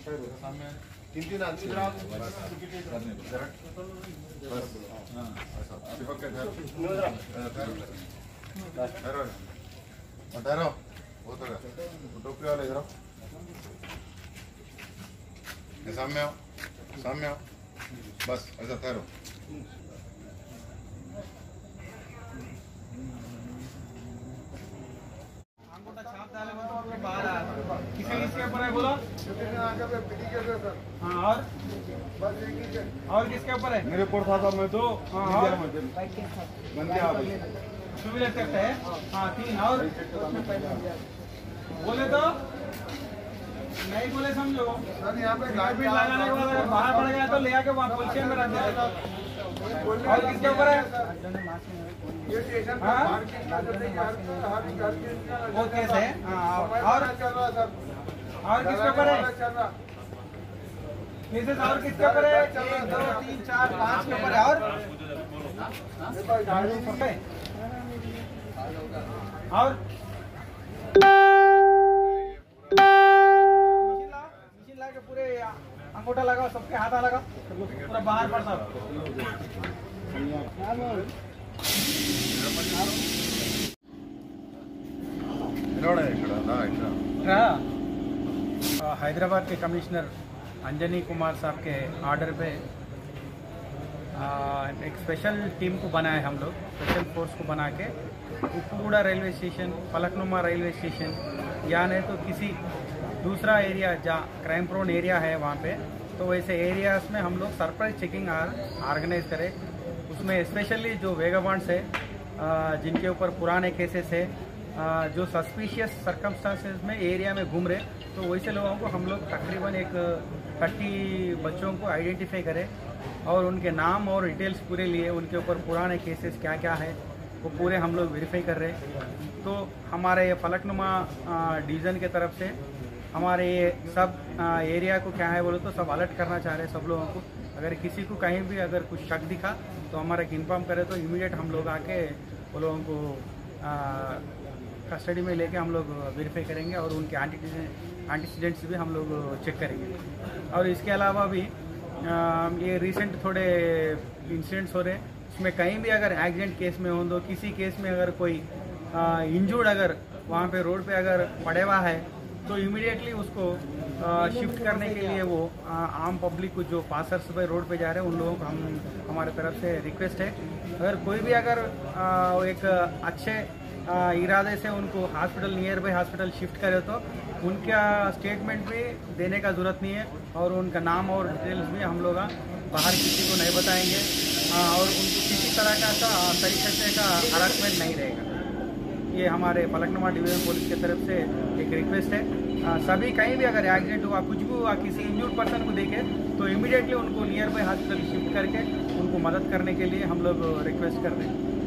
तीन ठहरो टोपी वाले इधर सामने आओ बस ऐसा ठहरो। किसके ऊपर है बोलो? हाँ और किसके ऊपर है? मेरे ऊपर था मैं तो टू व्हीलर सेट है। हाँ 3 और बोले तो नहीं बोले समझो सर। यहाँ पे गाड़ी लगाने के बाद अगर बाहर पड़ गया तो ले आके वहाँ पुलिस में रख दिया। और किसके ऊपर है? वो केस है। और किसके ऊपर है? केसेस और किसके ऊपर है? 1 2 3 4 5 के ऊपर है। और मशीन ला के पूरे अंगूठा लगाओ, सबके हाथ लगाओ, पूरा बाहर पर सब। हैदराबाद के कमिश्नर अंजनी कुमार साहब के ऑर्डर पे एक स्पेशल टीम को बनाए हम लोग, स्पेशल फोर्स को बना के Uppuguda railway station, Falaknuma railway station या नहीं तो किसी दूसरा एरिया जहाँ क्राइम प्रोन एरिया है वहाँ पे, तो वैसे एरियाज में हम लोग सरप्राइज चेकिंग ऑर्गेनाइज करें। उसमें स्पेशली जो वेगाबॉन्ड्स है, जिनके ऊपर पुराने केसेस है, जो सस्पिशियस सर्कमस्टांसेस में एरिया में घूम रहे, तो वैसे लोगों को हम लोग तकरीबन एक 30 बच्चों को आइडेंटिफाई करें और उनके नाम और डिटेल्स पूरे लिए, उनके ऊपर पुराने केसेस क्या क्या है वो पूरे हम लोग वेरीफाई कर रहे हैं। तो हमारे ये फलकनुमा डिवीज़न के तरफ से हमारे ये सब एरिया को क्या है बोलो तो सब अलर्ट करना चाह रहे हैं सब लोगों को। अगर किसी को कहीं भी अगर कुछ शक दिखा तो हमारा इन्फॉर्म करे तो इमीडिएट हम लोग आके वो लोगों को कस्टडी में लेके हम लोग वेरीफाई करेंगे और उनके एंटीसीडेंट्स भी हम लोग चेक करेंगे। और इसके अलावा भी ये रिसेंट थोड़े इंसिडेंट्स हो रहे हैं, उसमें कहीं भी अगर एक्सीडेंट केस में हो तो किसी केस में अगर कोई इंजूर्ड अगर वहाँ पे रोड पे अगर पड़े हुआ है तो इमीडिएटली उसको शिफ्ट करने के लिए वो आम पब्लिक को जो पासर्स पे रोड पे जा रहे हैं उन लोगों को हमारे तरफ से रिक्वेस्ट है, अगर कोई भी अगर एक अच्छे इरादे से उनको hospital nearby hospital shift करे तो उनका स्टेटमेंट भी देने का ज़रूरत नहीं है और उनका नाम और डिटेल्स भी हम लोग बाहर किसी को नहीं बताएंगे और उनको किसी तरह का तरीके से का हरासमेंट नहीं रहेगा। ये हमारे फलकनुमा डिवीजन पुलिस की तरफ से एक रिक्वेस्ट है। सभी कहीं भी अगर एक्सीडेंट हुआ, कुछ भी हुआ, किसी इंजूर्ड पर्सन को देखे तो इमीडिएटली उनको नियर बाई हॉस्पिटल शिफ्ट करके उनको मदद करने के लिए हम लोग रिक्वेस्ट कर रहे हैं।